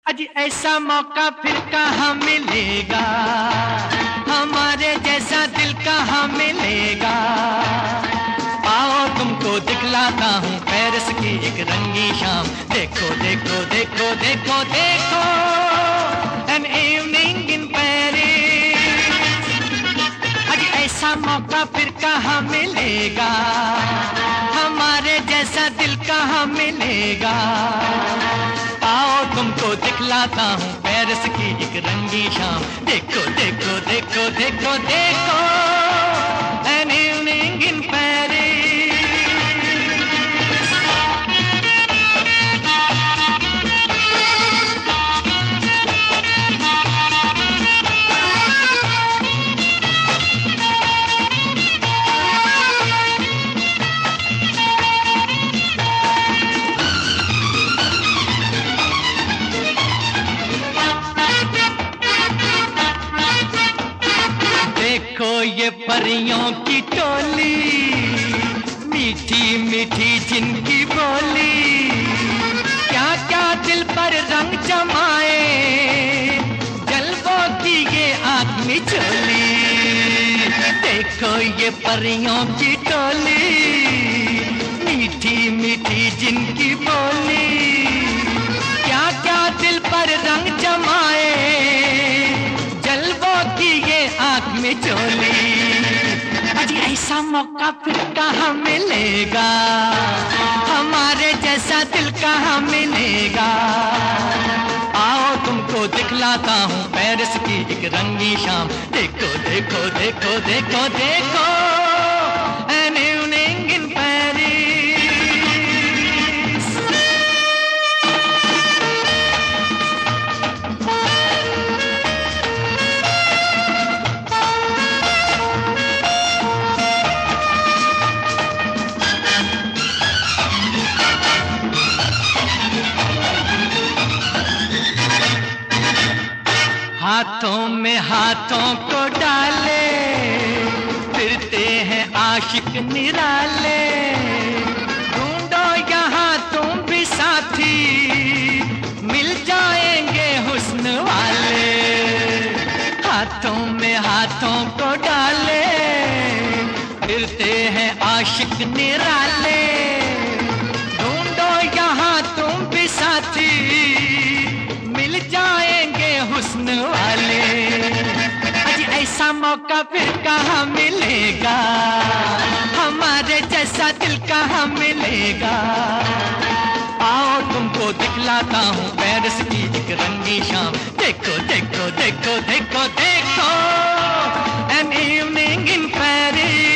अजी ऐसा मौका फिर कहाँ मिलेगा, हमारे जैसा दिल कहाँ मिलेगा। आओ तुमको दिखलाता हूँ पेरिस की एक रंगी शाम। देखो देखो देखो देखो देखो एन इवनिंग इन पेरिस। अजी ऐसा मौका फिर कहाँ मिलेगा, हमारे जैसा दिल कहाँ मिलेगा। आओ तुमको दिखलाता हूँ पेरिस की एक रंगी शाम। देखो देखो देखो देखो देखो एन इवनिंग इन पेरिस। देखो ये परियों की टोली, मीठी मीठी जिनकी बोली, क्या क्या दिल पर रंग जमाए, जलवों की ये आँख मिचोली। देखो ये परियों की टोली, मीठी मीठी जिनकी बोली, क्या क्या दिल पर रंग जमाए, जलवों की ये आँख में चोली। अजी ऐसा मौका फिर कहाँ मिलेगा, हमारे जैसा दिल कहाँ मिलेगा। आओ तुमको दिखलाता हूँ पेरिस की एक रंगी शाम। देखो देखो देखो देखो देखो एन इवनिंग इन पेरिस। हाथों में हाथों को डाले, फिरते हैं आशिक निराले। ढूंढो यहाँ तुम भी साथी, मिल जाएंगे हुस्न वाले। हाथों में हाथों को डाले, फिरते हैं आशिक निराले। ढूंढो यहाँ तुम भी साथी, मिल जाएंगे हुस्न वाले। अजी ऐसा मौका फिर कहाँ मिलेगा, हमारे जैसा दिल कहाँ मिलेगा। आओ तुमको दिखलाता हूँ पेरिस की एक रंगी शाम। देखो देखो देखो देखो देखो एन इवनिंग इन पेरिस।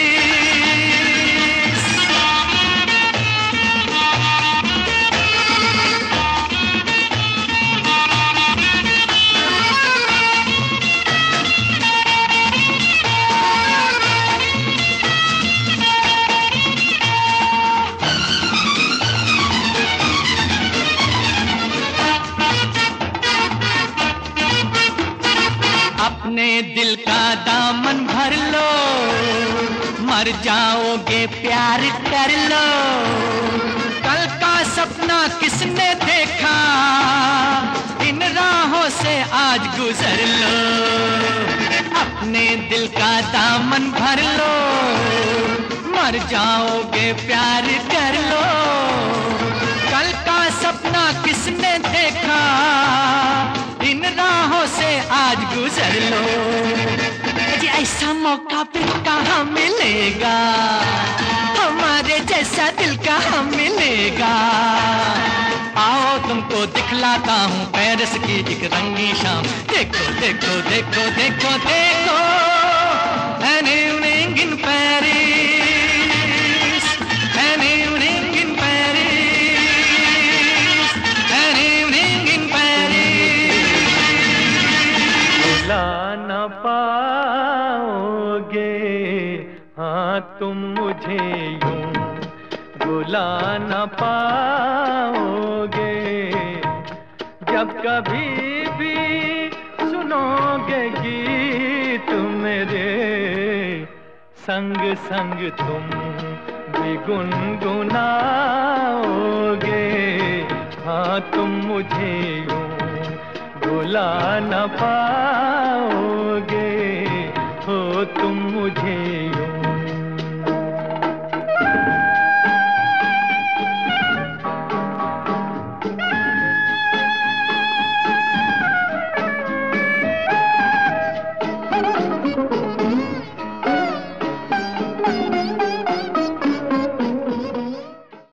अपने दिल का दामन भर लो, मर जाओगे प्यार कर लो। कल का सपना किसने देखा, इन राहों से आज गुजर लो। अपने दिल का दामन भर लो, मर जाओगे प्यार कर लो। कल का सपना किसने देखा, इन राहों से आज गुजर लो। जी ऐसा मौका फिर कहाँ मिलेगा, हमारे जैसा दिल कहाँ मिलेगा। आओ तुमको दिखलाता हूँ पेरिस की एक रंगी शाम। देखो देखो देखो देखो देखो an evening in Paris, an evening in Paris, an evening in Paris. भुला न पाओगे हाँ तुम मुझे यूं, भुला न पाओगे। जब कभी भी सुनोगे गीत मेरे, संग संग तुम भी गुनगुनाओगे। हाँ तुम मुझे यूं भुला न पाओगे हो तुम मुझे